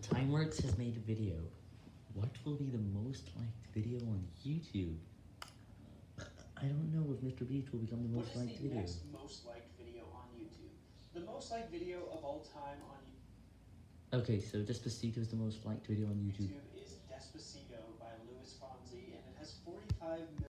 Timeworks has made a video. What will be the most liked video on YouTube? I don't know if Mr. Beast will become the most liked video. What is the next most liked video on YouTube? The most liked video of all time on YouTube. Okay, so Despacito is the most liked video on YouTube. YouTube is Despacito by Luis Fonsi, and it has 45 million.